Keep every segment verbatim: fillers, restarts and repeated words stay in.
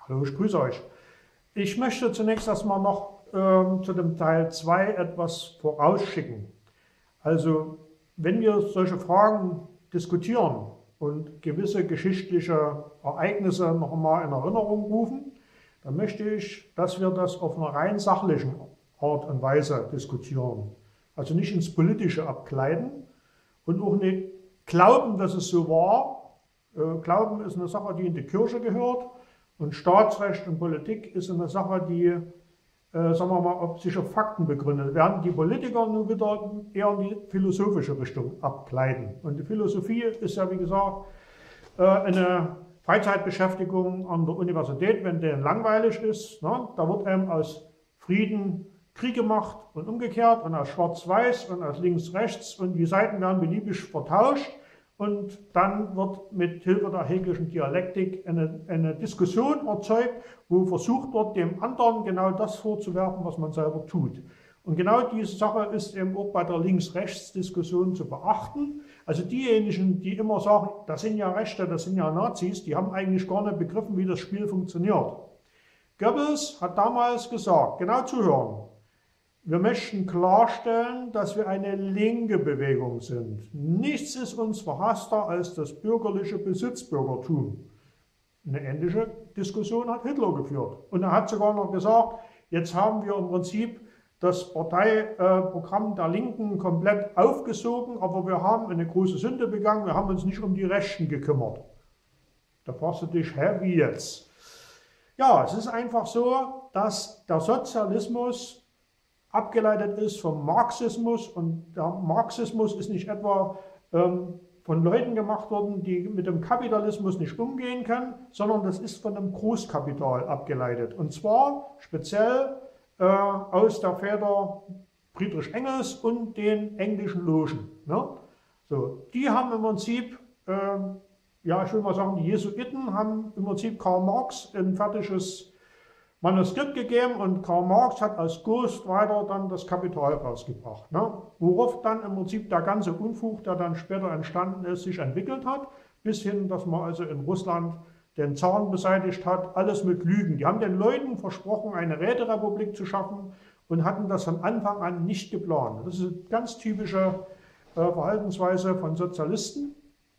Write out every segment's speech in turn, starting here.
Hallo, ich grüße euch. Ich möchte zunächst erstmal noch ähm, zu dem Teil zwei etwas vorausschicken. Also, wenn wir solche Fragen diskutieren und gewisse geschichtliche Ereignisse noch einmal in Erinnerung rufen, dann möchte ich, dass wir das auf einer rein sachlichen Art und Weise diskutieren. Also nicht ins Politische abgleiten und auch nicht glauben, dass es so war. Äh, Glauben ist eine Sache, die in die Kirche gehört. Und Staatsrecht und Politik ist eine Sache, die, äh, sagen wir mal, auf sich auf Fakten begründet, während die Politiker nun wieder eher in die philosophische Richtung abgleiten. Und die Philosophie ist ja, wie gesagt, äh, eine Freizeitbeschäftigung an der Universität, wenn denen langweilig ist. Ne? Da wird einem aus Frieden Krieg gemacht und umgekehrt und aus Schwarz-Weiß und aus Links-Rechts und die Seiten werden beliebig vertauscht. Und dann wird mit Hilfe der hegelischen Dialektik eine, eine Diskussion erzeugt, wo versucht wird, dem anderen genau das vorzuwerfen, was man selber tut. Und genau diese Sache ist eben auch bei der Links-Rechts-Diskussion zu beachten. Also diejenigen, die immer sagen, das sind ja Rechte, das sind ja Nazis, die haben eigentlich gar nicht begriffen, wie das Spiel funktioniert. Goebbels hat damals gesagt, genau zuhören, wir möchten klarstellen, dass wir eine linke Bewegung sind. Nichts ist uns verhasster als das bürgerliche Besitzbürgertum. Eine ähnliche Diskussion hat Hitler geführt. Und er hat sogar noch gesagt, jetzt haben wir im Prinzip das Parteiprogramm der Linken komplett aufgesogen, aber wir haben eine große Sünde begangen, wir haben uns nicht um die Rechten gekümmert. Da fragst du dich, hä, wie jetzt? Ja, es ist einfach so, dass der Sozialismus abgeleitet ist vom Marxismus und der Marxismus ist nicht etwa ähm, von Leuten gemacht worden, die mit dem Kapitalismus nicht umgehen können, sondern das ist von dem Großkapital abgeleitet und zwar speziell äh, aus der Feder Friedrich Engels und den englischen Logen. Ne? So, die haben im Prinzip, äh, ja ich will mal sagen, die Jesuiten haben im Prinzip Karl Marx ein fertiges Manuskript gegeben und Karl Marx hat als Ghostwriter dann das Kapital rausgebracht. Ne? Worauf dann im Prinzip der ganze Unfug, der dann später entstanden ist, sich entwickelt hat, bis hin, dass man also in Russland den Zaren beseitigt hat, alles mit Lügen. Die haben den Leuten versprochen, eine Räterepublik zu schaffen und hatten das von Anfang an nicht geplant. Das ist eine ganz typische äh, Verhaltensweise von Sozialisten.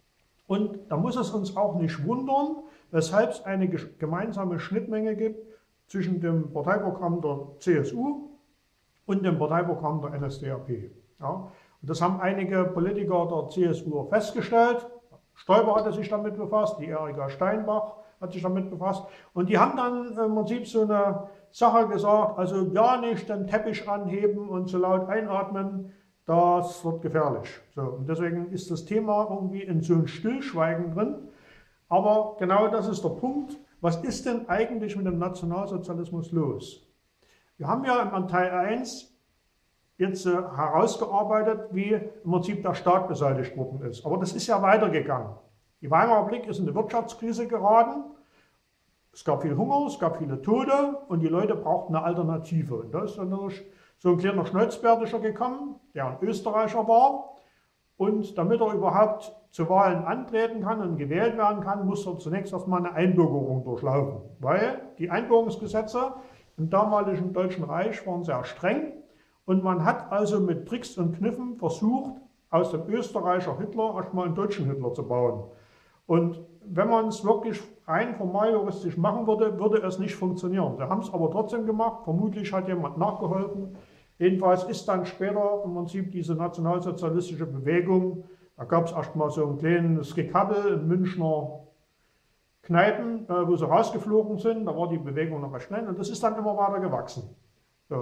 Und da muss es uns auch nicht wundern, weshalb es eine gemeinsame Schnittmenge gibt zwischen dem Parteiprogramm der C S U und dem Parteiprogramm der N S D A P. Ja, und das haben einige Politiker der C S U auch festgestellt. Stoiber hatte sich damit befasst, die Erika Steinbach hat sich damit befasst. Und die haben dann im Prinzip so eine Sache gesagt, also ja nicht den Teppich anheben und so laut einatmen, das wird gefährlich. So, und deswegen ist das Thema irgendwie in so einem Stillschweigen drin. Aber genau das ist der Punkt. Was ist denn eigentlich mit dem Nationalsozialismus los? Wir haben ja im Teil eins jetzt äh, herausgearbeitet, wie im Prinzip der Staat beseitigt worden ist. Aber das ist ja weitergegangen. Die Weimarer Republik ist in eine Wirtschaftskrise geraten. Es gab viel Hunger, es gab viele Tote und die Leute brauchten eine Alternative. Und da ist dann natürlich so ein kleiner Schnölzbärtischer gekommen, der ein Österreicher war. Und damit er überhaupt zu Wahlen antreten kann und gewählt werden kann, muss er zunächst erstmal eine Einbürgerung durchlaufen. Weil die Einbürgerungsgesetze im damaligen Deutschen Reich waren sehr streng. Und man hat also mit Tricks und Kniffen versucht, aus dem Österreicher Hitler erstmal einen deutschen Hitler zu bauen. Und wenn man es wirklich rein formal juristisch machen würde, würde es nicht funktionieren. Sie haben es aber trotzdem gemacht. Vermutlich hat jemand nachgeholfen. Jedenfalls ist dann später im Prinzip diese nationalsozialistische Bewegung, da gab es erstmal so ein kleines Gekabbel in Münchner Kneipen, wo sie rausgeflogen sind, da war die Bewegung noch recht schnell und das ist dann immer weiter gewachsen. So.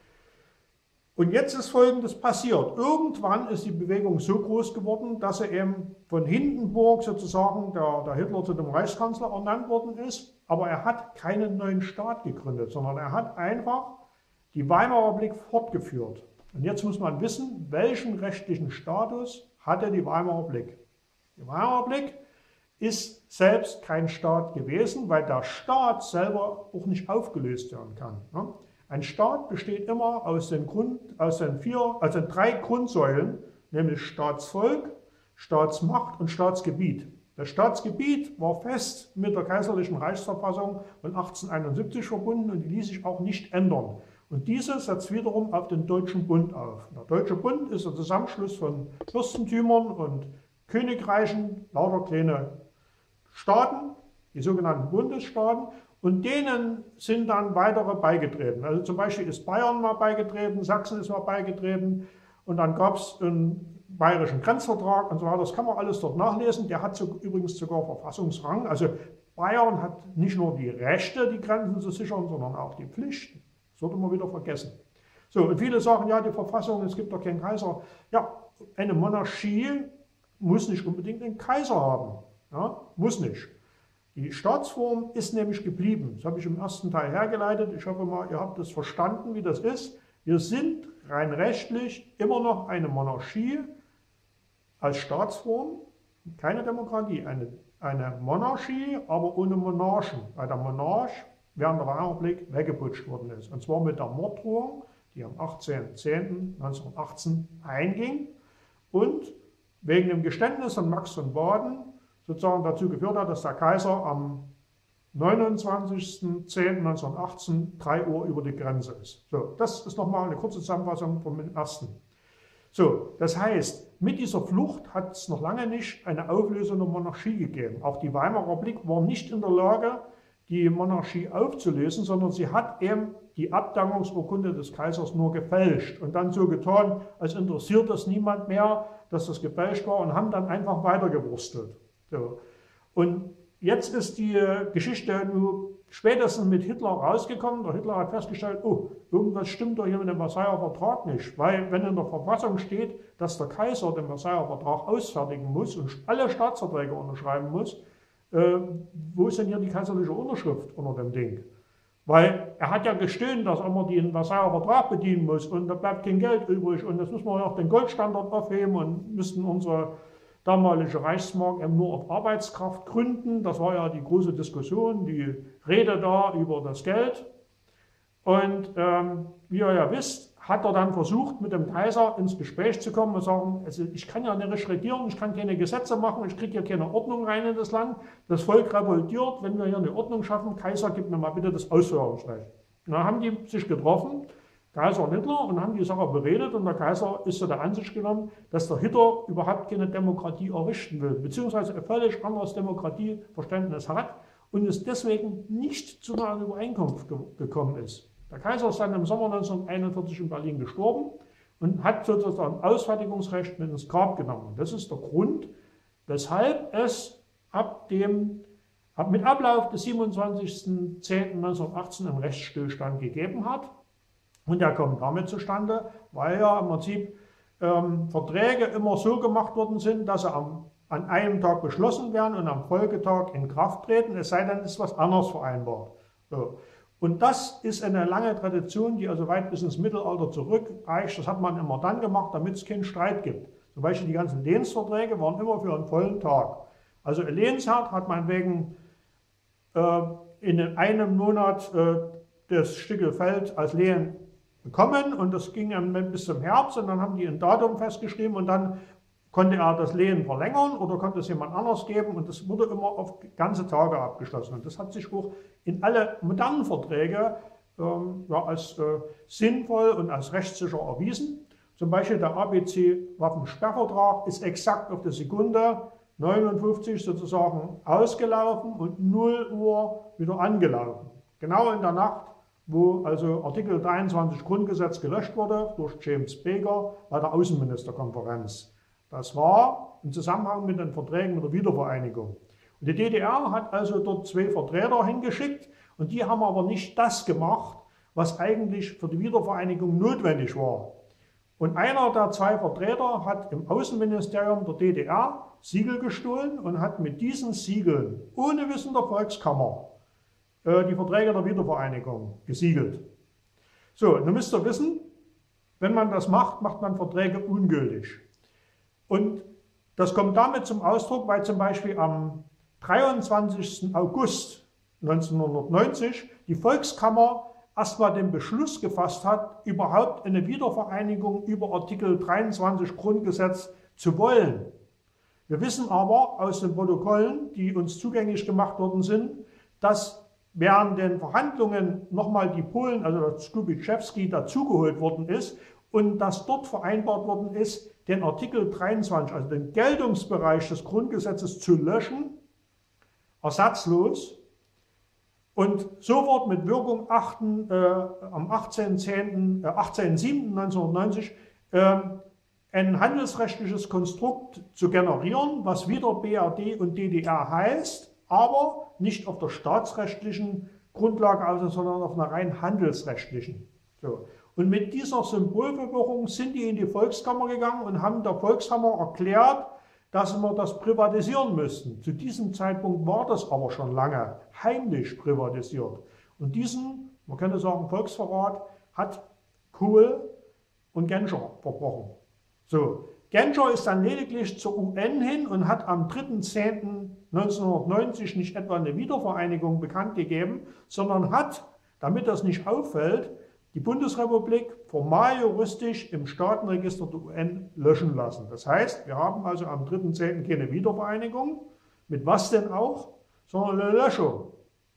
Und jetzt ist Folgendes passiert. Irgendwann ist die Bewegung so groß geworden, dass sie eben von Hindenburg sozusagen, der, der Hitler zu dem Reichskanzler ernannt worden ist, aber er hat keinen neuen Staat gegründet, sondern er hat einfach die Weimarer Republik fortgeführt. Und jetzt muss man wissen, welchen rechtlichen Status hatte die Weimarer Republik. Die Weimarer Republik ist selbst kein Staat gewesen, weil der Staat selber auch nicht aufgelöst werden kann. Ein Staat besteht immer aus den, Grund, aus den, vier, aus den drei Grundsäulen, nämlich Staatsvolk, Staatsmacht und Staatsgebiet. Das Staatsgebiet war fest mit der kaiserlichen Reichsverfassung von achtzehnhunderteinundsiebzig verbunden und die ließ sich auch nicht ändern. Und diese setzt wiederum auf den Deutschen Bund auf. Der Deutsche Bund ist ein Zusammenschluss von Fürstentümern und Königreichen, lauter kleine Staaten, die sogenannten Bundesstaaten, und denen sind dann weitere beigetreten. Also zum Beispiel ist Bayern mal beigetreten, Sachsen ist mal beigetreten und dann gab es einen bayerischen Grenzvertrag und so weiter. Das kann man alles dort nachlesen. Der hat so, übrigens sogar Verfassungsrang. Also Bayern hat nicht nur die Rechte, die Grenzen zu sichern, sondern auch die Pflichten. Das sollte man wieder vergessen. So, und viele sagen, ja, die Verfassung, es gibt doch keinen Kaiser. Ja, eine Monarchie muss nicht unbedingt einen Kaiser haben. Ja, muss nicht. Die Staatsform ist nämlich geblieben. Das habe ich im ersten Teil hergeleitet. Ich hoffe mal, ihr habt es verstanden, wie das ist. Wir sind rein rechtlich immer noch eine Monarchie als Staatsform, keine Demokratie, eine, eine Monarchie, aber ohne Monarchen, weil der Monarch während der Weimarrepublik weggeputscht worden ist. Und zwar mit der Morddrohung, die am achtzehnten zehnten neunzehnhundertachtzehn einging und wegen dem Geständnis von Max von Baden sozusagen dazu geführt hat, dass der Kaiser am neunundzwanzigsten zehnten neunzehnhundertachtzehn drei Uhr über die Grenze ist. So, das ist nochmal eine kurze Zusammenfassung vom ersten. So, das heißt, mit dieser Flucht hat es noch lange nicht eine Auflösung der Monarchie gegeben. Auch die Weimarer Republik war nicht in der Lage, die Monarchie aufzulösen, sondern sie hat eben die Abdankungsurkunde des Kaisers nur gefälscht und dann so getan, als interessiert das niemand mehr, dass das gefälscht war, und haben dann einfach weitergewurstelt. So. Und jetzt ist die Geschichte nur spätestens mit Hitler rausgekommen. Der Hitler hat festgestellt, oh, irgendwas stimmt doch hier mit dem Versailler Vertrag nicht. Weil wenn in der Verfassung steht, dass der Kaiser den Versailler Vertrag ausfertigen muss und alle Staatsverträge unterschreiben muss, äh, wo ist denn hier die kaiserliche Unterschrift unter dem Ding? Weil er hat ja gestöhnt, dass er immer den Versailler Vertrag bedienen muss und da bleibt kein Geld übrig und jetzt müssen wir auch den Goldstandard aufheben und müssten unsere damalige Reichsmark eben nur auf Arbeitskraft gründen. Das war ja die große Diskussion, die Rede da über das Geld. Und ähm, wie ihr ja wisst, hat er dann versucht, mit dem Kaiser ins Gespräch zu kommen und sagen, also ich kann ja nicht regieren, ich kann keine Gesetze machen, ich kriege ja keine Ordnung rein in das Land. Das Volk revoltiert, wenn wir hier eine Ordnung schaffen, Kaiser, gib mir mal bitte das Ausführungsrecht. Und dann haben die sich getroffen, Kaiser und Hitler, und haben die Sache beredet, und der Kaiser ist zu der Ansicht genommen, dass der Hitler überhaupt keine Demokratie errichten will, beziehungsweise ein völlig anderes Demokratieverständnis hat und es deswegen nicht zu einer Übereinkunft ge gekommen ist. Der Kaiser ist dann im Sommer neunzehnhunderteinundvierzig in Berlin gestorben und hat sozusagen Ausfertigungsrecht mit ins Grab genommen. Das ist der Grund, weshalb es ab dem, ab mit Ablauf des siebenundzwanzigsten zehnten neunzehnhundertachtzehn einen Rechtsstillstand gegeben hat. Und der kommt damit zustande, weil ja im Prinzip ähm, Verträge immer so gemacht worden sind, dass sie am, an einem Tag beschlossen werden und am Folgetag in Kraft treten, es sei denn, es ist was anderes vereinbart. So. Und das ist eine lange Tradition, die also weit bis ins Mittelalter zurückreicht. Das hat man immer dann gemacht, damit es keinen Streit gibt. Zum Beispiel die ganzen Lehensverträge waren immer für einen vollen Tag. Also ein Lehensherr hat meinetwegen äh, in einem Monat äh, das Stücke Feld als Lehen bekommen und das ging dann bis zum Herbst und dann haben die ein Datum festgeschrieben und dann konnte er das Lehen verlängern oder konnte es jemand anders geben und das wurde immer auf ganze Tage abgeschlossen. Und das hat sich auch in alle modernen Verträge ähm, ja, als äh, sinnvoll und als rechtssicher erwiesen. Zum Beispiel der A B C-Waffensperrvertrag ist exakt auf die Sekunde neunundfünfzig sozusagen ausgelaufen und null Uhr wieder angelaufen. Genau in der Nacht, wo also Artikel dreiundzwanzig Grundgesetz gelöscht wurde durch James Baker bei der Außenministerkonferenz. Das war im Zusammenhang mit den Verträgen mit der Wiedervereinigung. Und die D D R hat also dort zwei Vertreter hingeschickt und die haben aber nicht das gemacht, was eigentlich für die Wiedervereinigung notwendig war. Und einer der zwei Vertreter hat im Außenministerium der D D R Siegel gestohlen und hat mit diesen Siegeln ohne Wissen der Volkskammer die Verträge der Wiedervereinigung gesiegelt. So, nun müsst ihr wissen, wenn man das macht, macht man Verträge ungültig. Und das kommt damit zum Ausdruck, weil zum Beispiel am dreiundzwanzigsten August neunzehnhundertneunzig die Volkskammer erstmal den Beschluss gefasst hat, überhaupt eine Wiedervereinigung über Artikel dreiundzwanzig Grundgesetz zu wollen. Wir wissen aber aus den Protokollen, die uns zugänglich gemacht worden sind, dass während den Verhandlungen nochmal die Polen, also der Skubiszewski, dazugeholt worden ist und dass dort vereinbart worden ist, den Artikel dreiundzwanzig, also den Geltungsbereich des Grundgesetzes zu löschen, ersatzlos, und sofort mit Wirkung achten, äh, am achtzehnten siebten neunzehnhundertneunzig äh, ein handelsrechtliches Konstrukt zu generieren, was wieder B R D und D D R heißt, aber nicht auf der staatsrechtlichen Grundlage aus, sondern auf einer rein handelsrechtlichen. So. Und mit dieser Symbolverwirrung sind die in die Volkskammer gegangen und haben der Volkskammer erklärt, dass wir das privatisieren müssten. Zu diesem Zeitpunkt war das aber schon lange heimlich privatisiert. Und diesen, man könnte sagen, Volksverrat hat Kohl und Genscher verbrochen. So, Genscher ist dann lediglich zur U N hin und hat am dritten zehnten neunzehnhundertneunzig nicht etwa eine Wiedervereinigung bekannt gegeben, sondern hat, damit das nicht auffällt, die Bundesrepublik formal juristisch im Staatenregister der U N löschen lassen. Das heißt, wir haben also am dritten zehnten keine Wiedervereinigung, mit was denn auch, sondern eine Löschung.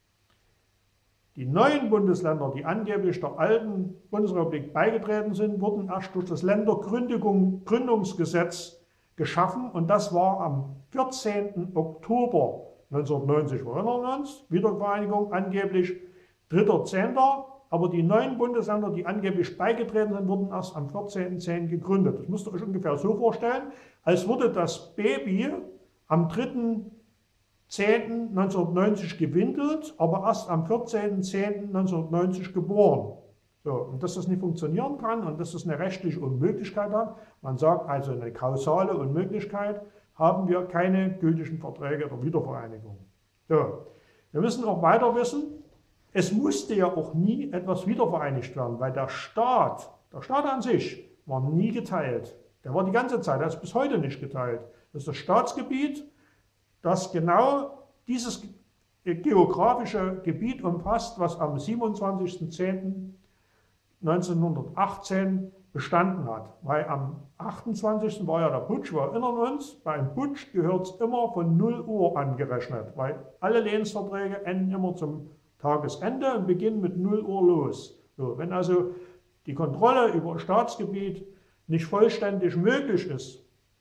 Die neuen Bundesländer, die angeblich der alten Bundesrepublik beigetreten sind, wurden erst durch das Ländergründungsgesetz geschaffen und das war am vierzehnten Oktober neunzehnhundertneunzig. Wir erinnern uns, Wiedervereinigung angeblich dritter zehnten Aber die neuen Bundesländer, die angeblich beigetreten sind, wurden erst am vierzehnten zehnten gegründet. Das müsst ihr euch ungefähr so vorstellen, als wurde das Baby am dritten zehnten neunzehnhundertneunzig gewindelt, aber erst am vierzehnten zehnten neunzehnhundertneunzig geboren. So, und dass das nicht funktionieren kann und dass das eine rechtliche Unmöglichkeit hat, man sagt also eine kausale Unmöglichkeit, haben wir keine gültigen Verträge der Wiedervereinigung. So, wir müssen auch weiter wissen, es musste ja auch nie etwas wiedervereinigt werden, weil der Staat, der Staat an sich, war nie geteilt. Der war die ganze Zeit, der ist bis heute nicht geteilt. Das ist das Staatsgebiet, das genau dieses geografische Gebiet umfasst, was am siebenundzwanzigsten zehnten neunzehnhundertachtzehn bestanden hat. Weil am achtundzwanzigsten war ja der Putsch, wir erinnern uns, beim Putsch gehört es immer von null Uhr angerechnet, weil alle Lehensverträge enden immer zum Tagesende und beginnen mit null Uhr los. So, wenn also die Kontrolle über Staatsgebiet nicht vollständig möglich ist,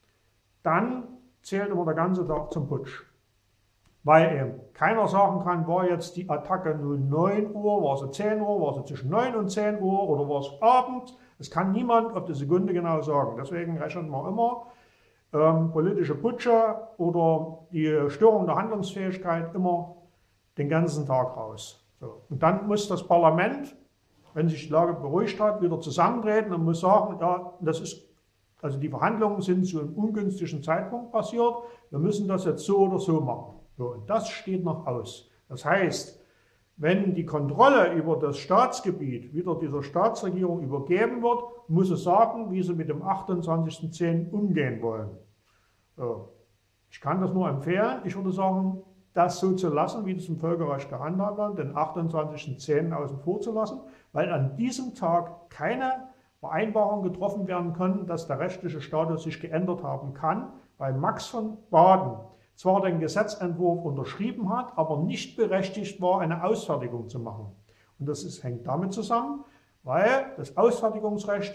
dann zählt immer der ganze Tag zum Putsch. Weil eben keiner sagen kann, war jetzt die Attacke nun neun Uhr, war sie zehn Uhr, war sie zwischen neun und zehn Uhr oder war es Abend. Das kann niemand auf die Sekunde genau sagen. Deswegen rechnet man immer ähm, politische Putsche oder die Störung der Handlungsfähigkeit immer den ganzen Tag raus. So. Und dann muss das Parlament, wenn sich die Lage beruhigt hat, wieder zusammentreten und muss sagen, ja, das ist, also die Verhandlungen sind zu einem ungünstigen Zeitpunkt passiert, wir müssen das jetzt so oder so machen. So, und das steht noch aus. Das heißt, wenn die Kontrolle über das Staatsgebiet wieder dieser Staatsregierung übergeben wird, muss es sagen, wie sie mit dem achtundzwanzigsten zehnten umgehen wollen. So. Ich kann das nur empfehlen. Ich würde sagen, das so zu lassen, wie das im Völkerrecht gehandhabt wird, den achtundzwanzigsten zehnten außen vor zu lassen, weil an diesem Tag keine Vereinbarungen getroffen werden können, dass der rechtliche Status sich geändert haben kann, weil Max von Baden zwar den Gesetzentwurf unterschrieben hat, aber nicht berechtigt war, eine Ausfertigung zu machen. Und das ist, hängt damit zusammen, weil das Ausfertigungsrecht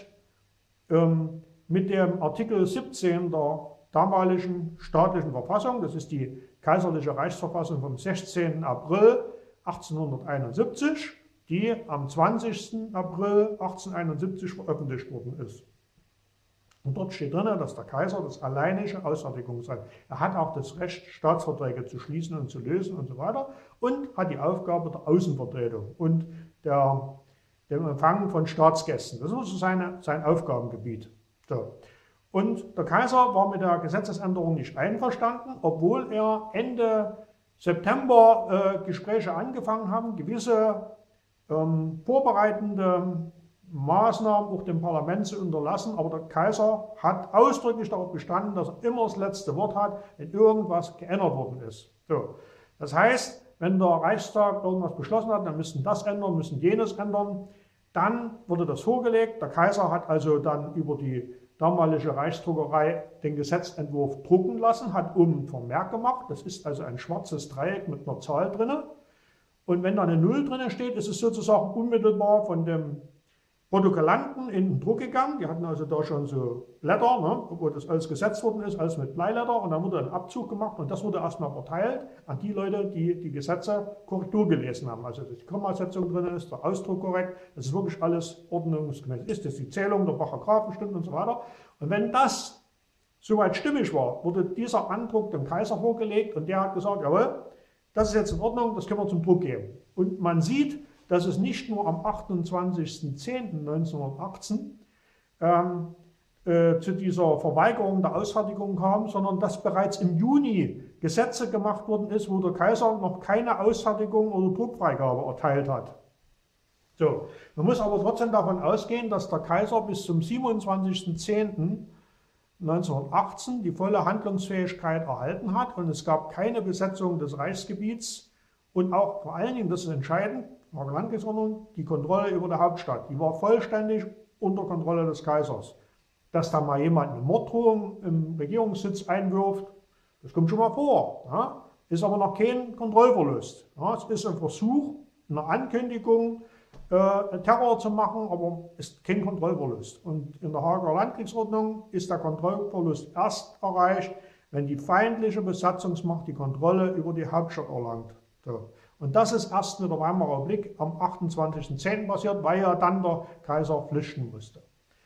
ähm, mit dem Artikel siebzehn der damaligen staatlichen Verfassung, das ist die Kaiserliche Reichsverfassung vom sechzehnten April achtzehnhunderteinundsiebzig, die am zwanzigsten April achtzehnhunderteinundsiebzig veröffentlicht worden ist. Und dort steht drin, dass der Kaiser das alleinige Ausfertigungsrecht hat. Er hat auch das Recht, Staatsverträge zu schließen und zu lösen und so weiter und hat die Aufgabe der Außenvertretung und der, dem Empfang von Staatsgästen. Das ist also seine, sein Aufgabengebiet. So. Und der Kaiser war mit der Gesetzesänderung nicht einverstanden, obwohl er Ende September äh, Gespräche angefangen haben, gewisse ähm, vorbereitende Maßnahmen auch dem Parlament zu unterlassen. Aber der Kaiser hat ausdrücklich darauf bestanden, dass er immer das letzte Wort hat, wenn irgendwas geändert worden ist. So. Das heißt, wenn der Reichstag irgendwas beschlossen hat, dann müssten das ändern, müssen jenes ändern. Dann wurde das vorgelegt. Der Kaiser hat also dann über die damalige Reichsdruckerei den Gesetzentwurf drucken lassen, hat oben ein Vermerk gemacht. Das ist also ein schwarzes Dreieck mit einer Zahl drin. Und wenn da eine Null drin steht, ist es sozusagen unmittelbar von dem Protokollanten in den Druck gegangen. Die hatten also da schon so Blätter, ne, wo das alles gesetzt worden ist, alles mit Bleiletter. Und dann wurde ein Abzug gemacht und das wurde erstmal verteilt an die Leute, die die Gesetze Korrektur gelesen haben. Also dass die Kommasetzung drin ist, der Ausdruck korrekt, dass es wirklich alles ordnungsgemäß ist, dass die Zählung der Paragraphen stimmt und so weiter. Und wenn das soweit stimmig war, wurde dieser Andruck dem Kaiser vorgelegt und der hat gesagt, jawohl, das ist jetzt in Ordnung, das können wir zum Druck geben. Und man sieht, dass es nicht nur am achtundzwanzigsten zehnten neunzehnhundertachtzehn ähm, äh, zu dieser Verweigerung der Ausfertigung kam, sondern dass bereits im Juni Gesetze gemacht worden ist, wo der Kaiser noch keine Ausfertigung oder Druckfreigabe erteilt hat. So, man muss aber trotzdem davon ausgehen, dass der Kaiser bis zum siebenundzwanzigsten zehnten neunzehnhundertachtzehn die volle Handlungsfähigkeit erhalten hat und es gab keine Besetzung des Reichsgebiets und auch vor allen Dingen, das ist entscheidend, Landkriegsordnung, die Kontrolle über die Hauptstadt, die war vollständig unter Kontrolle des Kaisers. Dass da mal jemand eine Morddrohung im Regierungssitz einwirft, das kommt schon mal vor, ja? Ist aber noch kein Kontrollverlust. Ja? Es ist ein Versuch, eine Ankündigung, äh, Terror zu machen, aber ist kein Kontrollverlust. Und in der Haager Landkriegsordnung ist der Kontrollverlust erst erreicht, wenn die feindliche Besatzungsmacht die Kontrolle über die Hauptstadt erlangt. So. Und das ist erst mit der Weimarer Republik am achtundzwanzigsten zehnten passiert, weil ja dann der Kaiser flüchten musste.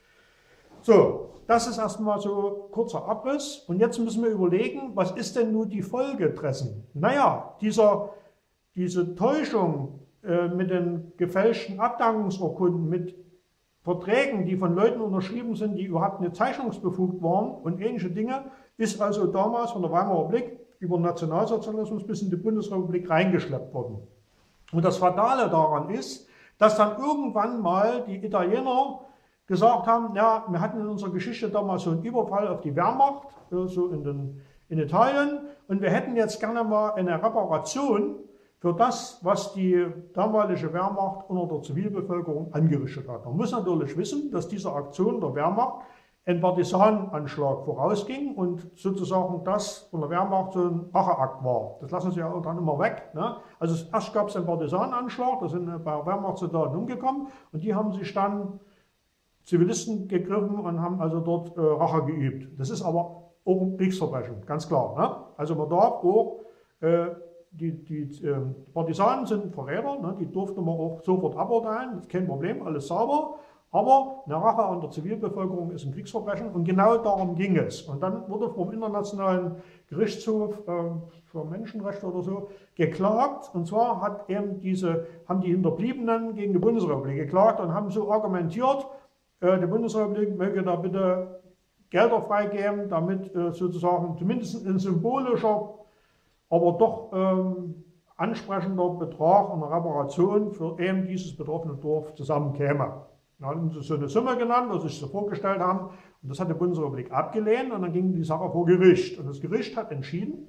So, das ist erstmal so kurzer Abriss. Und jetzt müssen wir überlegen, was ist denn nun die Folge dessen? Naja, dieser, diese Täuschung äh, mit den gefälschten Abdankungsurkunden, mit Verträgen, die von Leuten unterschrieben sind, die überhaupt nicht zeichnungsbefugt waren und ähnliche Dinge, ist also damals von der Weimarer Republik über den Nationalsozialismus bis in die Bundesrepublik reingeschleppt worden. Und das Fatale daran ist, dass dann irgendwann mal die Italiener gesagt haben, ja, wir hatten in unserer Geschichte damals so einen Überfall auf die Wehrmacht, so in, den, in Italien, und wir hätten jetzt gerne mal eine Reparation für das, was die damalige Wehrmacht unter der Zivilbevölkerung angerichtet hat. Man muss natürlich wissen, dass dieser Aktion der Wehrmacht ein Partisanenanschlag vorausging und sozusagen das von der Wehrmacht so ein Racheakt war. Das lassen sie ja dann immer weg. Ne? Also erst gab es einen Partisanenanschlag, da sind bei Wehrmachtssoldaten umgekommen und die haben sich dann Zivilisten gegriffen und haben also dort äh, Rache geübt. Das ist aber auch ein Kriegsverbrechen, ganz klar. Ne? Also man darf auch, äh, die, die äh, Partisanen sind Verräter, ne? Die durfte man auch sofort aburteilen, das ist kein Problem, alles sauber. Aber eine Rache an der Zivilbevölkerung ist ein Kriegsverbrechen und genau darum ging es. Und dann wurde vom Internationalen Gerichtshof äh, für Menschenrechte oder so geklagt. Und zwar hat eben diese, haben die Hinterbliebenen gegen die Bundesrepublik geklagt und haben so argumentiert, äh, die Bundesrepublik möge da bitte Gelder freigeben, damit äh, sozusagen zumindest ein symbolischer, aber doch ähm, ansprechender Betrag und eine Reparation für eben dieses betroffene Dorf zusammenkäme. Da haben sie so eine Summe genannt, was sie sich so vorgestellt haben. Und das hat die Bundesrepublik abgelehnt und dann ging die Sache vor Gericht. Und das Gericht hat entschieden,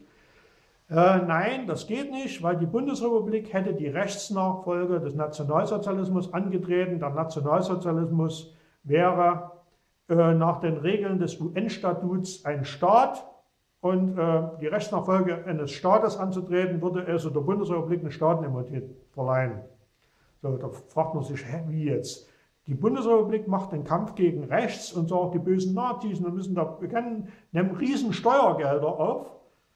äh, nein, das geht nicht, weil die Bundesrepublik hätte die Rechtsnachfolge des Nationalsozialismus angetreten. Der Nationalsozialismus wäre äh, nach den Regeln des U N-Statuts ein Staat. Und äh, die Rechtsnachfolge eines Staates anzutreten, würde also der Bundesrepublik eine Staatenimmunität verleihen. So, da fragt man sich, hä, wie jetzt? Die Bundesrepublik macht den Kampf gegen rechts und sagt, die bösen Nazis, wir müssen da bekennen, nehmen riesen Steuergelder auf,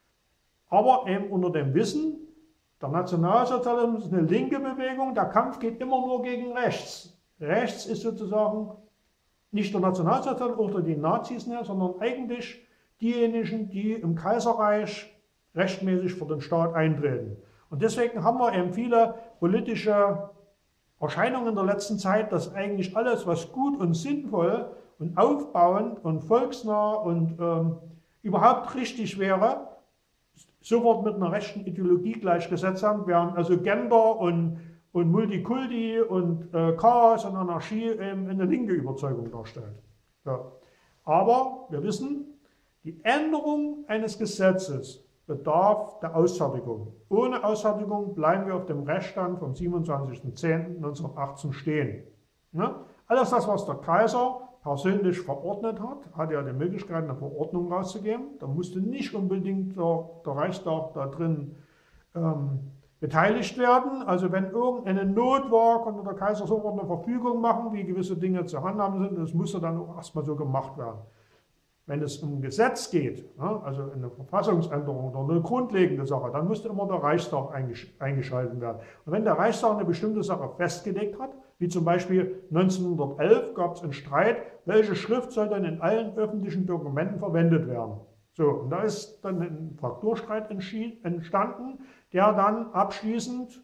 aber eben unter dem Wissen, der Nationalsozialismus ist eine linke Bewegung, der Kampf geht immer nur gegen rechts. Rechts ist sozusagen nicht der Nationalsozialismus oder die Nazis, ne, sondern eigentlich diejenigen, die im Kaiserreich rechtmäßig für den Staat eintreten. Und deswegen haben wir eben viele politische Erscheinungen in der letzten Zeit, dass eigentlich alles, was gut und sinnvoll und aufbauend und volksnah und ähm, überhaupt richtig wäre, sofort mit einer rechten Ideologie gleichgesetzt haben, während also Gender und, und Multikulti und äh, Chaos und Anarchie eben eine linke Überzeugung darstellt. Ja. Aber wir wissen, die Änderung eines Gesetzes bedarf der Ausfertigung. Ohne Ausfertigung bleiben wir auf dem Rechtsstand vom siebenundzwanzigsten zehnten neunzehnhundertachtzehn stehen. Ja? Alles das, was der Kaiser persönlich verordnet hat, hat ja die Möglichkeit, eine Verordnung rauszugeben. Da musste nicht unbedingt der, der Reichstag da drin ähm, beteiligt werden. Also wenn irgendeine Not war, konnte der Kaiser sofort eine Verfügung machen, wie gewisse Dinge zu handhaben sind. Das musste dann auch erstmal so gemacht werden. Wenn es um Gesetz geht, also eine Verfassungsänderung oder eine grundlegende Sache, dann musste immer der Reichstag eingeschaltet werden. Und wenn der Reichstag eine bestimmte Sache festgelegt hat, wie zum Beispiel neunzehnhundertelf gab es einen Streit, welche Schrift soll dann in allen öffentlichen Dokumenten verwendet werden. So, und da ist dann ein Frakturstreit entstanden, der dann abschließend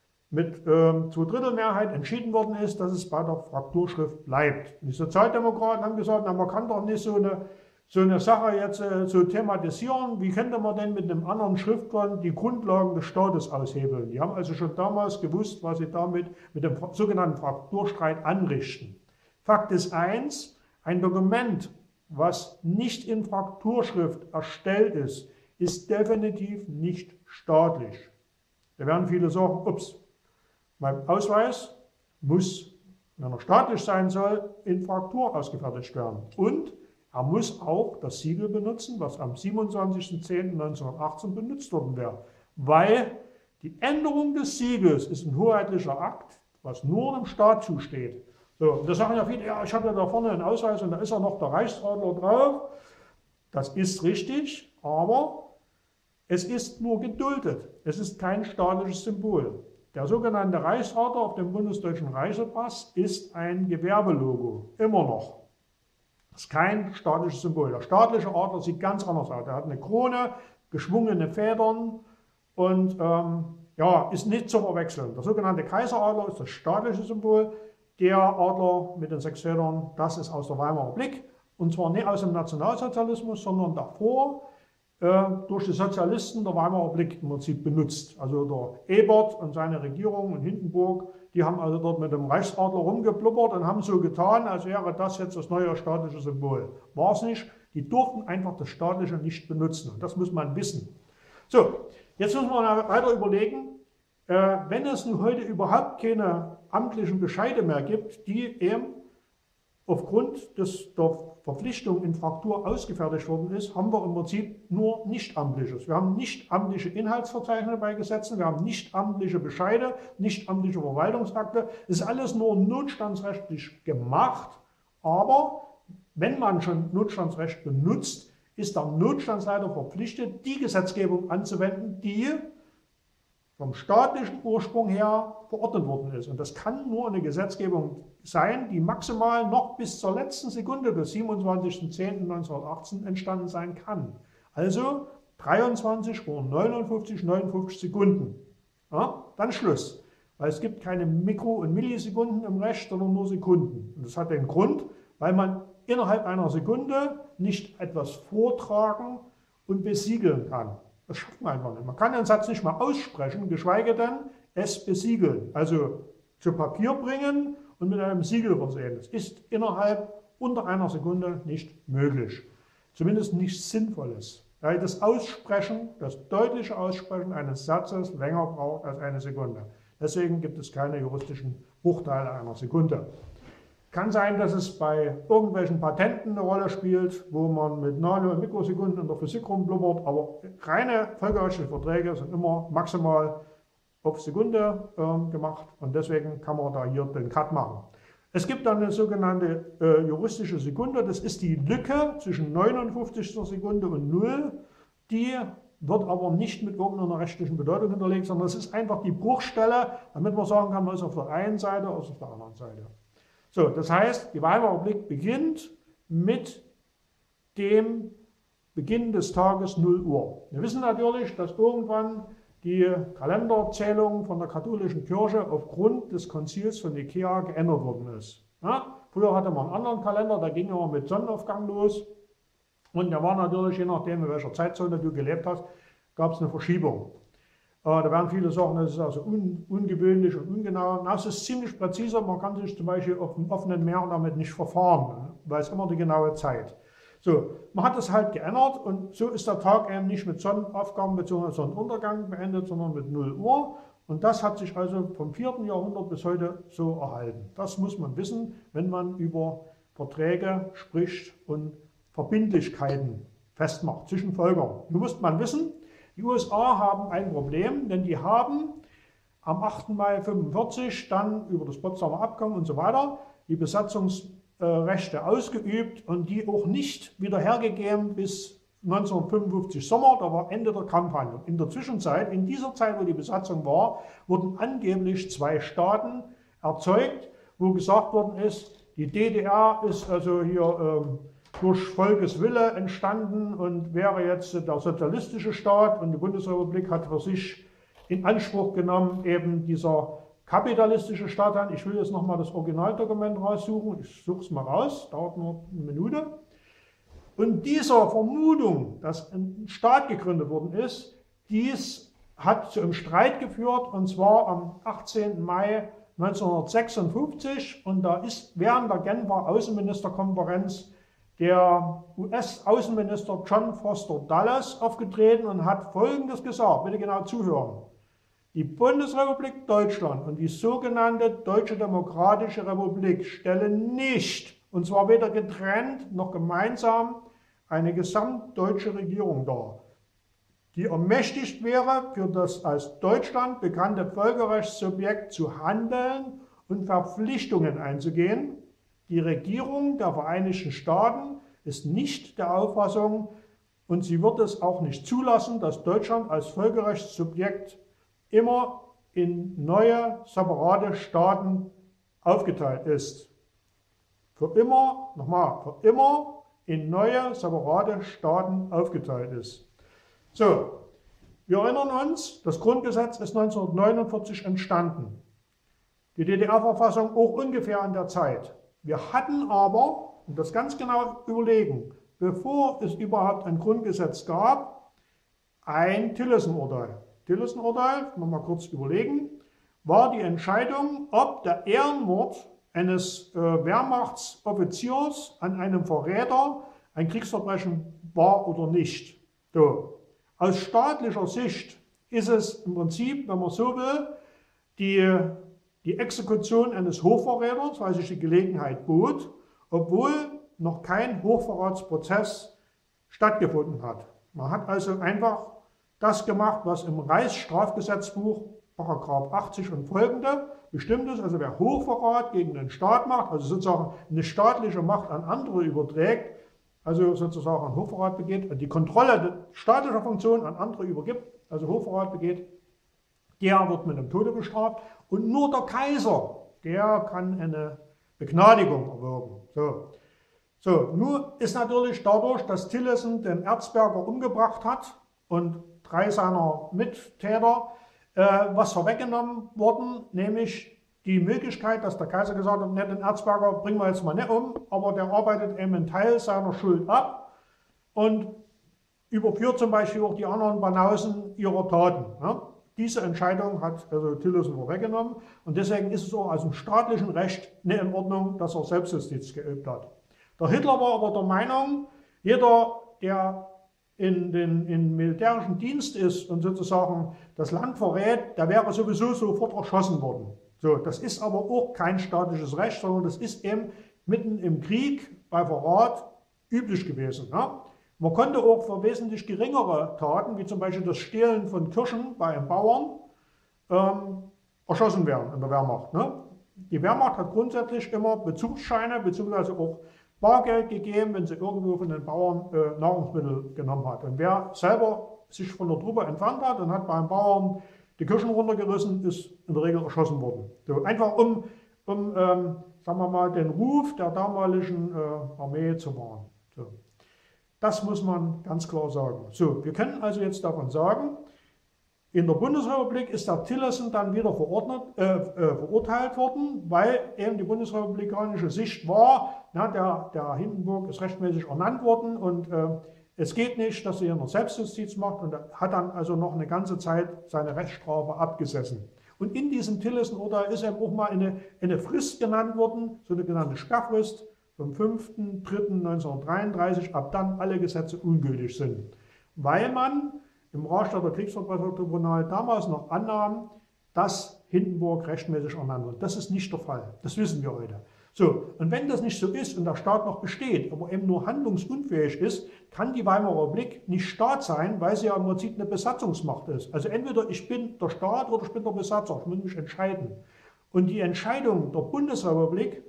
mit äh, Zweidrittelmehrheit entschieden worden ist, dass es bei der Frakturschrift bleibt. Die Sozialdemokraten haben gesagt, na, man kann doch nicht so eine, so eine Sache jetzt äh, so thematisieren. Wie könnte man denn mit einem anderen Schriftform die Grundlagen des Staates aushebeln? Die haben also schon damals gewusst, was sie damit mit dem sogenannten Frakturstreit anrichten. Fakt ist eins, ein Dokument, was nicht in Frakturschrift erstellt ist, ist definitiv nicht staatlich. Da werden viele sagen, ups, mein Ausweis muss, wenn er staatlich sein soll, in Fraktur ausgefertigt werden. Und er muss auch das Siegel benutzen, was am siebenundzwanzigsten zehnten neunzehnhundertachtzehn benutzt worden wäre. Weil die Änderung des Siegels ist ein hoheitlicher Akt, was nur dem Staat zusteht. So, und da sagen ja viele, ja, ich habe ja da vorne einen Ausweis und da ist ja noch der Reichsadler drauf. Das ist richtig, aber es ist nur geduldet. Es ist kein staatliches Symbol. Der sogenannte Reichsadler auf dem bundesdeutschen Reisepass ist ein Gewerbelogo, immer noch. Das ist kein staatliches Symbol. Der staatliche Adler sieht ganz anders aus. Er hat eine Krone, geschwungene Federn und ähm, ja, ist nicht zu verwechseln. Der sogenannte Kaiseradler ist das staatliche Symbol. Der Adler mit den sechs Federn, das ist aus der Weimarer Republik. Und zwar nicht aus dem Nationalsozialismus, sondern davor durch die Sozialisten der Weimarer Republik im Prinzip benutzt. Also der Ebert und seine Regierung in Hindenburg, die haben also dort mit dem Reichsadler rumgeblubbert und haben so getan, als wäre das jetzt das neue staatliche Symbol. War es nicht. Die durften einfach das Staatliche nicht benutzen. Und das muss man wissen. So, jetzt müssen wir weiter überlegen, äh, wenn es nun heute überhaupt keine amtlichen Bescheide mehr gibt, die eben aufgrund des, der Verpflichtung in Fraktur ausgefertigt worden ist, haben wir im Prinzip nur nichtamtliches. Wir haben nichtamtliche Inhaltsverzeichnisse bei Gesetzen, wir haben nichtamtliche Bescheide, nichtamtliche Verwaltungsakte. Das ist alles nur notstandsrechtlich gemacht, aber wenn man schon Notstandsrecht benutzt, ist der Notstandsleiter verpflichtet, die Gesetzgebung anzuwenden, die vom staatlichen Ursprung her verordnet worden ist. Und das kann nur eine Gesetzgebung sein, die maximal noch bis zur letzten Sekunde des siebenundzwanzigsten zehnten neunzehnhundertachtzehn entstanden sein kann. Also dreiundzwanzig vor neunundfünfzig, neunundfünfzig Sekunden. Ja, dann Schluss. Weil es gibt keine Mikro- und Millisekunden im Recht, sondern nur Sekunden. Und das hat den Grund, weil man innerhalb einer Sekunde nicht etwas vortragen und besiegeln kann. Das schafft man einfach nicht. Man kann den Satz nicht mal aussprechen, geschweige denn es besiegeln. Also zu Papier bringen und mit einem Siegel versehen. Das ist innerhalb unter einer Sekunde nicht möglich. Zumindest nichts Sinnvolles. Weil das Aussprechen, das deutliche Aussprechen eines Satzes länger braucht als eine Sekunde. Deswegen gibt es keine juristischen Bruchteile einer Sekunde. Kann sein, dass es bei irgendwelchen Patenten eine Rolle spielt, wo man mit Nano- und Mikrosekunden in der Physik rumblubbert, aber reine völkerrechtliche Verträge sind immer maximal auf Sekunde äh, gemacht und deswegen kann man da hier den Cut machen. Es gibt dann eine sogenannte äh, juristische Sekunde, das ist die Lücke zwischen neunundfünfzigster Sekunde und null, die wird aber nicht mit irgendeiner rechtlichen Bedeutung hinterlegt, sondern es ist einfach die Bruchstelle, damit man sagen kann, man ist auf der einen Seite oder auf der anderen Seite. So, das heißt, die Weimarer Republik beginnt mit dem Beginn des Tages null Uhr. Wir wissen natürlich, dass irgendwann die Kalenderzählung von der katholischen Kirche aufgrund des Konzils von Nikäa geändert worden ist. Ja, früher hatte man einen anderen Kalender, der ging immer mit Sonnenaufgang los und der war natürlich, je nachdem in welcher Zeitzone du gelebt hast, gab es eine Verschiebung. Äh, da werden viele sagen, das ist also un, ungewöhnlich und ungenau. Das ist ziemlich präziser, man kann sich zum Beispiel auf dem offenen Meer damit nicht verfahren, weil es immer die genaue Zeit. So, man hat das halt geändert und so ist der Tag eben nicht mit Sonnenaufgang bzw. Sonnenuntergang beendet, sondern mit null Uhr. Und das hat sich also vom vierten Jahrhundert bis heute so erhalten. Das muss man wissen, wenn man über Verträge spricht und Verbindlichkeiten festmacht zwischen Völkern. Nun muss man wissen, die U S A haben ein Problem, denn die haben am achten Mai fünfundvierzig dann über das Potsdamer Abkommen und so weiter die Besatzungsrechte ausgeübt und die auch nicht wieder hergegeben bis neunzehnhundertfünfundfünfzig Sommer, da war Ende der Kampfhandlung. In der Zwischenzeit, in dieser Zeit, wo die Besatzung war, wurden angeblich zwei Staaten erzeugt, wo gesagt worden ist, die D D R ist also hier ähm, durch Volkeswille entstanden und wäre jetzt der sozialistische Staat und die Bundesrepublik hat für sich in Anspruch genommen, eben dieser kapitalistische Staat an. Ich will jetzt nochmal das Originaldokument raussuchen, ich suche es mal raus, dauert nur eine Minute. Und dieser Vermutung, dass ein Staat gegründet worden ist, dies hat zu einem Streit geführt, und zwar am achtzehnten Mai neunzehnhundertsechsundfünfzig. Und da ist während der Genfer Außenministerkonferenz der U S-Außenminister John Foster Dulles aufgetreten und hat Folgendes gesagt, bitte genau zuhören. Die Bundesrepublik Deutschland und die sogenannte Deutsche Demokratische Republik stellen nicht, und zwar weder getrennt noch gemeinsam, eine gesamtdeutsche Regierung dar, die ermächtigt wäre, für das als Deutschland bekannte Völkerrechtssubjekt zu handeln und Verpflichtungen einzugehen. Die Regierung der Vereinigten Staaten ist nicht der Auffassung und sie wird es auch nicht zulassen, dass Deutschland als Völkerrechtssubjekt immer in neue, separate Staaten aufgeteilt ist. Für immer, nochmal, für immer in neue, separate Staaten aufgeteilt ist. So, wir erinnern uns, das Grundgesetz ist neunzehnhundertneunundvierzig entstanden. Die D D R-Verfassung auch ungefähr an der Zeit. Wir hatten aber, und das ganz genau überlegen, bevor es überhaupt ein Grundgesetz gab, ein Tillerson-Urteil. Tillerson-Urteil, nochmal kurz überlegen, war die Entscheidung, ob der Ehrenmord eines äh, Wehrmachtsoffiziers an einem Verräter ein Kriegsverbrechen war oder nicht. So. Aus staatlicher Sicht ist es im Prinzip, wenn man so will, die, die Exekution eines Hochverräters, weil sich die Gelegenheit bot, obwohl noch kein Hochverratsprozess stattgefunden hat. Man hat also einfach das gemacht, was im Reichsstrafgesetzbuch, Paragraph achtzig und folgende, bestimmt ist, also wer Hochverrat gegen den Staat macht, also sozusagen eine staatliche Macht an andere überträgt, also sozusagen einen Hochverrat begeht, die Kontrolle staatlicher Funktionen an andere übergibt, also Hochverrat begeht, der wird mit dem Tode bestraft und nur der Kaiser, der kann eine Begnadigung erwirken. So. So, nun ist natürlich dadurch, dass Tillerson den Erzberger umgebracht hat und drei seiner Mittäter, äh, was vorweggenommen worden, nämlich die Möglichkeit, dass der Kaiser gesagt hat, ne, den Erzberger bringen wir jetzt mal nicht um, aber der arbeitet eben einen Teil seiner Schuld ab und überführt zum Beispiel auch die anderen Banausen ihrer Taten. Ne? Diese Entscheidung hat also Tillerson vorweggenommen und deswegen ist es auch aus dem staatlichen Recht nicht in Ordnung, dass er Selbstjustiz geübt hat. Der Hitler war aber der Meinung, jeder, der in den in militärischen Dienst ist und sozusagen das Land verrät, der wäre sowieso sofort erschossen worden. So, das ist aber auch kein staatliches Recht, sondern das ist eben mitten im Krieg bei Verrat üblich gewesen. Ne? Man konnte auch für wesentlich geringere Taten, wie zum Beispiel das Stehlen von Kirschen bei einem Bauern, ähm, erschossen werden in der Wehrmacht. Ne? Die Wehrmacht hat grundsätzlich immer Bezugsscheine bzw. auch Bargeld gegeben, wenn sie irgendwo von den Bauern äh, Nahrungsmittel genommen hat. Und wer selber sich von der Truppe entfernt hat und hat beim Bauern die Kirschen runtergerissen, ist in der Regel erschossen worden. So, einfach um, um ähm, sagen wir mal, den Ruf der damaligen äh, Armee zu wahren. So. Das muss man ganz klar sagen. So, wir können also jetzt davon sagen, in der Bundesrepublik ist der Tillerson dann wieder verordnet, äh, äh, verurteilt worden, weil eben die bundesrepublikanische Sicht war, na, der, der Hindenburg ist rechtmäßig ernannt worden und äh, es geht nicht, dass er eine Selbstjustiz macht und er hat dann also noch eine ganze Zeit seine Rechtsstrafe abgesessen. Und in diesem Tillerson-Urteil ist eben auch mal eine, eine Frist genannt worden, so eine genannte Sperrfrist vom fünften dritten neunzehnhundertdreiunddreißig, ab dann alle Gesetze ungültig sind. Weil man im Rahlstädter Kriegsverbrechertribunal damals noch annahm, dass Hindenburg rechtmäßig ernannt wird. Das ist nicht der Fall. Das wissen wir heute. So, und wenn das nicht so ist und der Staat noch besteht, aber eben nur handlungsunfähig ist, kann die Weimarer Republik nicht Staat sein, weil sie ja im Prinzip eine Besatzungsmacht ist. Also entweder ich bin der Staat oder ich bin der Besatzer. Ich muss mich entscheiden. Und die Entscheidung der Bundesrepublik,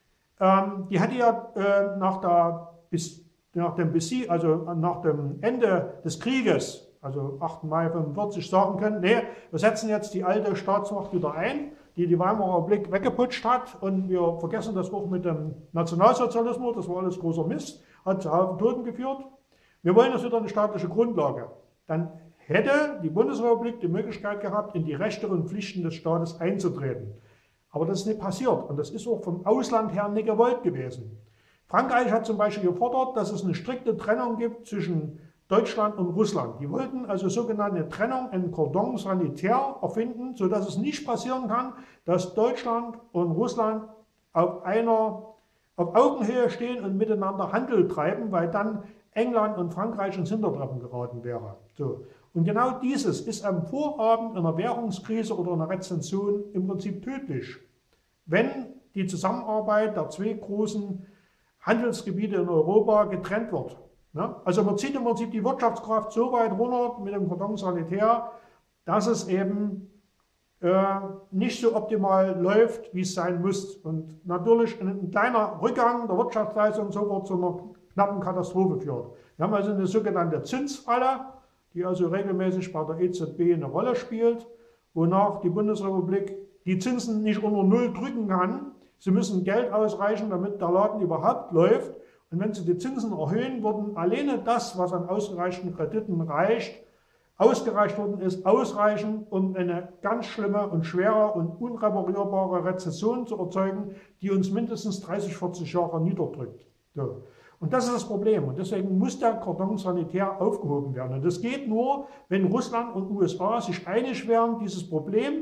ähm, die hatte ja äh, nach, der, bis, nach, dem Besie, also nach dem Ende des Krieges, also achten Mai fünfundvierzig, sagen können, nee, wir setzen jetzt die alte Staatsmacht wieder ein, die die Weimarer Republik weggeputscht hat, und wir vergessen das auch mit dem Nationalsozialismus, das war alles großer Mist, hat zu Haufen Toten geführt. Wir wollen jetzt wieder eine staatliche Grundlage. Dann hätte die Bundesrepublik die Möglichkeit gehabt, in die Rechte und Pflichten des Staates einzutreten. Aber das ist nicht passiert, und das ist auch vom Ausland her nicht gewollt gewesen. Frankreich hat zum Beispiel gefordert, dass es eine strikte Trennung gibt zwischen Deutschland und Russland. Die wollten also sogenannte Trennung, einen Cordon sanitaire erfinden, sodass es nicht passieren kann, dass Deutschland und Russland auf einer auf Augenhöhe stehen und miteinander Handel treiben, weil dann England und Frankreich ins Hintertreffen geraten wäre. So. Und genau dieses ist am Vorabend einer Währungskrise oder einer Rezession im Prinzip tödlich. Wenn die Zusammenarbeit der zwei großen Handelsgebiete in Europa getrennt wird. Also man zieht im Prinzip die Wirtschaftskraft so weit runter mit dem Cordon sanitaire, dass es eben äh, nicht so optimal läuft, wie es sein muss. Und natürlich ein kleiner Rückgang der Wirtschaftsleistung sofort zu einer knappen Katastrophe führt. Wir haben also eine sogenannte Zinsfalle, die also regelmäßig bei der E Z B eine Rolle spielt, wonach die Bundesrepublik die Zinsen nicht unter Null drücken kann. Sie müssen Geld ausreichen, damit der Laden überhaupt läuft. Und wenn sie die Zinsen erhöhen, würden alleine das, was an ausgereichten Krediten reicht, ausgereicht worden ist, ausreichen, um eine ganz schlimme und schwere und unreparierbare Rezession zu erzeugen, die uns mindestens dreißig, vierzig Jahre niederdrückt. So. Und das ist das Problem. Und deswegen muss der Cordon sanitaire aufgehoben werden. Und das geht nur, wenn Russland und U S A sich einig wären, dieses Problem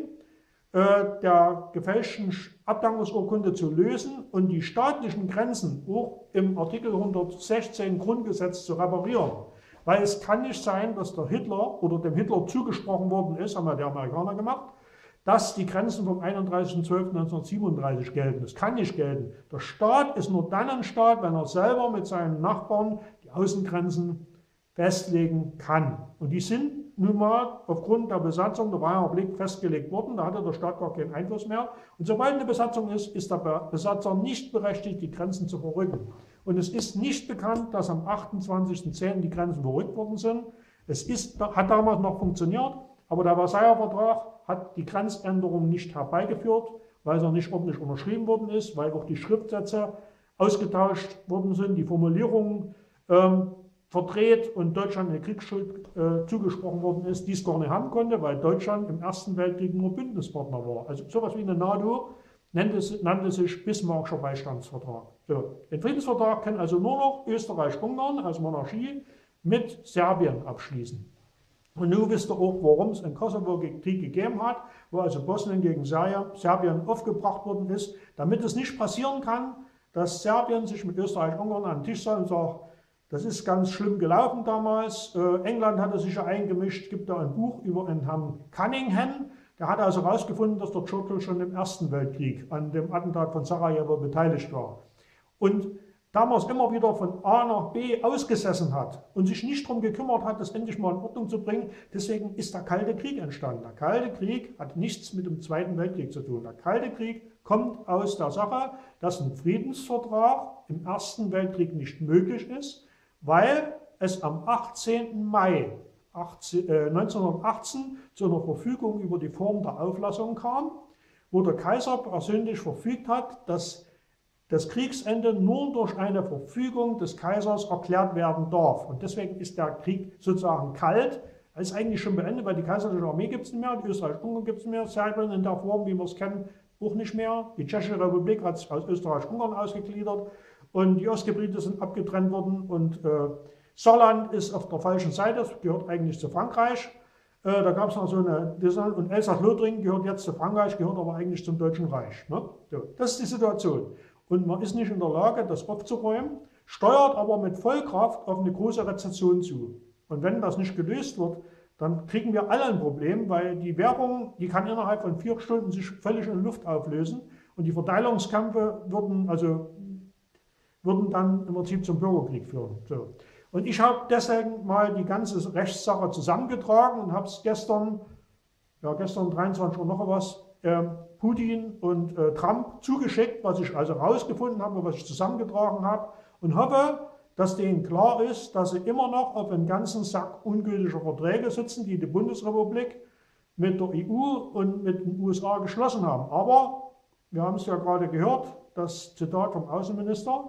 der gefälschten Abdankungsurkunde zu lösen und die staatlichen Grenzen auch im Artikel hundertsechzehn Grundgesetz zu reparieren. Weil es kann nicht sein, dass der Hitler oder dem Hitler zugesprochen worden ist, haben ja die Amerikaner gemacht, dass die Grenzen vom einunddreißigsten zwölften neunzehnhundertsiebenunddreißig gelten. Das kann nicht gelten. Der Staat ist nur dann ein Staat, wenn er selber mit seinen Nachbarn die Außengrenzen festlegen kann. Und die sind nun mal aufgrund der Besatzung der Weimarer Republik festgelegt worden. Da hatte der Staat gar keinen Einfluss mehr. Und sobald eine Besatzung ist, ist der Besatzer nicht berechtigt, die Grenzen zu verrücken. Und es ist nicht bekannt, dass am achtundzwanzigsten zehnten die Grenzen verrückt worden sind. Es ist, hat damals noch funktioniert, aber der Versailler Vertrag hat die Grenzänderung nicht herbeigeführt, weil er nicht ordentlich unterschrieben worden ist, weil auch die Schriftsätze ausgetauscht worden sind, die Formulierungen ähm, verdreht und Deutschland eine Kriegsschuld äh, zugesprochen worden ist, die es gar nicht haben konnte, weil Deutschland im Ersten Weltkrieg nur Bündnispartner war. Also sowas wie eine NATO nannte, nannte sich Bismarckischer Beistandsvertrag. So, den Friedensvertrag kann also nur noch Österreich-Ungarn als Monarchie mit Serbien abschließen. Und nun wisst ihr auch, warum es einen Kosovo-Krieg gegeben hat, wo also Bosnien gegen Serbien aufgebracht worden ist, damit es nicht passieren kann, dass Serbien sich mit Österreich-Ungarn an den Tisch soll und sagt, das ist ganz schlimm gelaufen damals. Äh, England hatte sich ja eingemischt. Es gibt da ein Buch über einen Herrn Cunningham. Der hat also herausgefunden, dass der Churchill schon im Ersten Weltkrieg an dem Attentat von Sarajevo beteiligt war. Und damals immer wieder von A nach B ausgesessen hat und sich nicht darum gekümmert hat, das endlich mal in Ordnung zu bringen. Deswegen ist der Kalte Krieg entstanden. Der Kalte Krieg hat nichts mit dem Zweiten Weltkrieg zu tun. Der Kalte Krieg kommt aus der Sache, dass ein Friedensvertrag im Ersten Weltkrieg nicht möglich ist, weil es am achtzehnten Mai neunzehnhundertachtzehn zu einer Verfügung über die Form der Auflassung kam, wo der Kaiser persönlich verfügt hat, dass das Kriegsende nur durch eine Verfügung des Kaisers erklärt werden darf. Und deswegen ist der Krieg sozusagen kalt. Er ist eigentlich schon beendet, weil die kaiserliche Armee gibt es nicht mehr, die Österreich-Ungarn gibt es nicht mehr, Serbien in der Form, wie wir es kennen, auch nicht mehr. Die Tschechische Republik hat sich aus Österreich-Ungarn ausgegliedert. Und die Ostgebiete sind abgetrennt worden und äh, Saarland ist auf der falschen Seite, das gehört eigentlich zu Frankreich. Äh, da gab es noch so eine, und Elsass-Lothringen gehört jetzt zu Frankreich, gehört aber eigentlich zum Deutschen Reich. Ne? So, das ist die Situation. Und man ist nicht in der Lage, das aufzuräumen, steuert aber mit Vollkraft auf eine große Rezession zu. Und wenn das nicht gelöst wird, dann kriegen wir alle ein Problem, weil die Werbung, die kann innerhalb von vier Stunden sich völlig in Luft auflösen und die Verteilungskämpfe würden, also, würden dann im Prinzip zum Bürgerkrieg führen. So. Und ich habe deswegen mal die ganze Rechtssache zusammengetragen und habe es gestern, ja gestern dreiundzwanzig Uhr noch was, äh, Putin und äh, Trump zugeschickt, was ich also rausgefunden habe, was ich zusammengetragen habe und hoffe, dass denen klar ist, dass sie immer noch auf einem ganzen Sack ungültiger Verträge sitzen, die die Bundesrepublik mit der E U und mit den U S A geschlossen haben. Aber wir haben es ja gerade gehört, das Zitat vom Außenminister,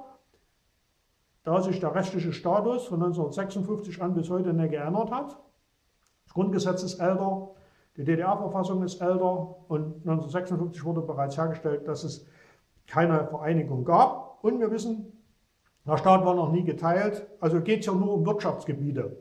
da sich der rechtliche Status von neunzehnhundertsechsundfünfzig an bis heute nicht geändert hat. Das Grundgesetz ist älter, die D D R-Verfassung ist älter und neunzehnhundertsechsundfünfzig wurde bereits hergestellt, dass es keine Vereinigung gab. Und wir wissen, der Staat war noch nie geteilt, also geht es ja nur um Wirtschaftsgebiete.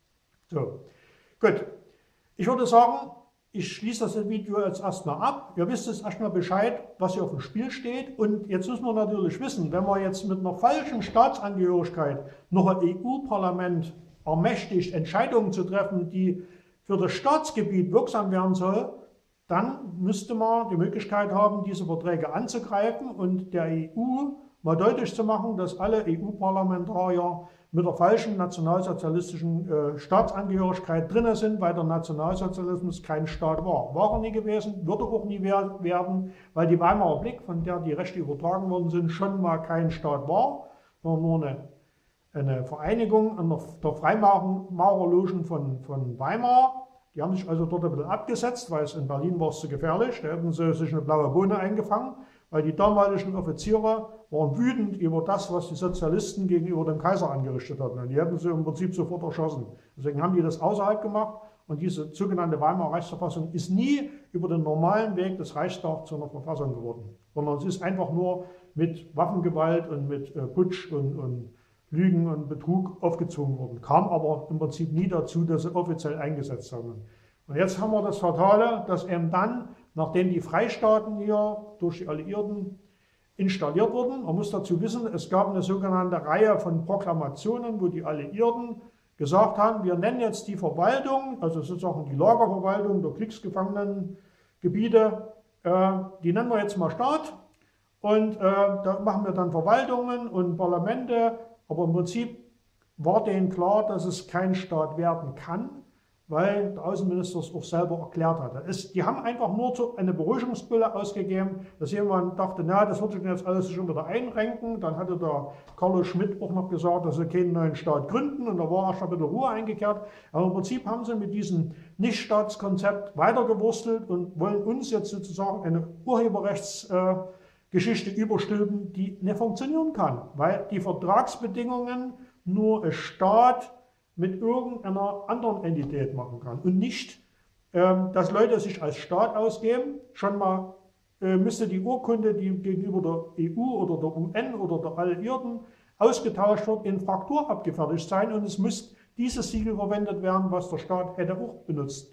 So, gut. Ich würde sagen, ich schließe das Video jetzt erstmal ab. Ihr wisst jetzt erstmal Bescheid, was hier auf dem Spiel steht. Und jetzt müssen wir natürlich wissen, wenn man jetzt mit einer falschen Staatsangehörigkeit noch ein E U-Parlament ermächtigt, Entscheidungen zu treffen, die für das Staatsgebiet wirksam werden soll, dann müsste man die Möglichkeit haben, diese Verträge anzugreifen und der E U mal deutlich zu machen, dass alle E U-Parlamentarier mit der falschen nationalsozialistischen äh, Staatsangehörigkeit drin sind, weil der Nationalsozialismus kein Staat war. War er nie gewesen, wird er auch nie werden, weil die Weimarer Republik, von der die Rechte übertragen worden sind, schon mal kein Staat war, sondern nur eine, eine Vereinigung an der, der Freimaurerlogen von, von Weimar. Die haben sich also dort ein bisschen abgesetzt, weil es in Berlin war es zu gefährlich. Da hätten sie sich eine blaue Bohne eingefangen, weil die damaligen Offiziere waren wütend über das, was die Sozialisten gegenüber dem Kaiser angerichtet hatten. Und die hätten sie im Prinzip sofort erschossen. Deswegen haben die das außerhalb gemacht und diese sogenannte Weimarer Reichsverfassung ist nie über den normalen Weg des Reichstags zu einer Verfassung geworden, sondern es ist einfach nur mit Waffengewalt und mit äh, Putsch und, und Lügen und Betrug aufgezwungen worden. Kam aber im Prinzip nie dazu, dass sie offiziell eingesetzt haben. Und jetzt haben wir das Fatale, dass eben dann, nachdem die Freistaaten hier durch die Alliierten installiert wurden, man muss dazu wissen, es gab eine sogenannte Reihe von Proklamationen, wo die Alliierten gesagt haben, wir nennen jetzt die Verwaltung, also sozusagen die Lagerverwaltung der Kriegsgefangenengebiete, äh, die nennen wir jetzt mal Staat und äh, da machen wir dann Verwaltungen und Parlamente, aber im Prinzip war denen klar, dass es kein Staat werden kann, weil der Außenminister es auch selber erklärt hatte. Es, die haben einfach nur so eine Beruhigungsbrille ausgegeben, dass jemand dachte, na, das wird sich jetzt alles schon wieder einrenken. Dann hatte der Carlo Schmidt auch noch gesagt, dass sie keinen neuen Staat gründen und da war erst ein bisschen Ruhe eingekehrt. Aber im Prinzip haben sie mit diesem Nichtstaatskonzept weitergewurstelt und wollen uns jetzt sozusagen eine Urheberrechtsgeschichte äh, überstülpen, die nicht funktionieren kann, weil die Vertragsbedingungen nur ein Staat mit irgendeiner anderen Entität machen kann und nicht, ähm, dass Leute sich als Staat ausgeben. Schon mal äh, müsste die Urkunde, die gegenüber der E U oder der U N oder der Alliierten ausgetauscht wird, in Fraktur abgefertigt sein und es muss dieses Siegel verwendet werden, was der Staat hätte auch benutzt.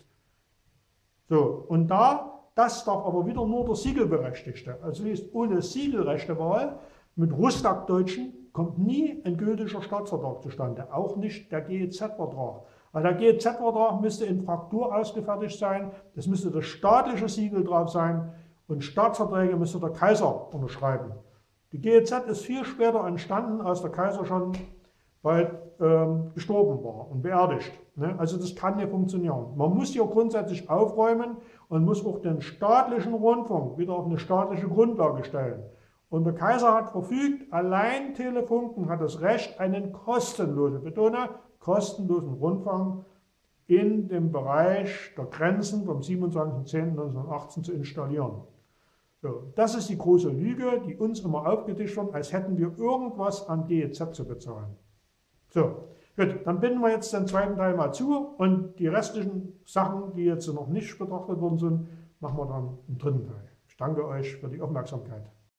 So, und da, das darf aber wieder nur der Siegelberechtigte. Also ist ohne Siegelrechtewahl mit Russlanddeutschen kommt nie ein gültiger Staatsvertrag zustande, auch nicht der G E Z-Vertrag. Weil der G E Z-Vertrag müsste in Fraktur ausgefertigt sein, es müsste das staatliche Siegel drauf sein und Staatsverträge müsste der Kaiser unterschreiben. Die G E Z ist viel später entstanden, als der Kaiser schon bald ähm, gestorben war und beerdigt. Ne? Also das kann nicht funktionieren. Man muss hier grundsätzlich aufräumen und muss auch den staatlichen Rundfunk wieder auf eine staatliche Grundlage stellen. Und der Kaiser hat verfügt, allein Telefunken hat das Recht, einen kostenlosen, betone, kostenlosen Rundfunk in dem Bereich der Grenzen vom siebenundzwanzigsten zehnten neunzehnhundertachtzehn zu installieren. So, das ist die große Lüge, die uns immer aufgetischt wird, als hätten wir irgendwas an G E Z zu bezahlen. So, gut, dann binden wir jetzt den zweiten Teil mal zu und die restlichen Sachen, die jetzt noch nicht betrachtet worden sind, machen wir dann im dritten Teil. Ich danke euch für die Aufmerksamkeit.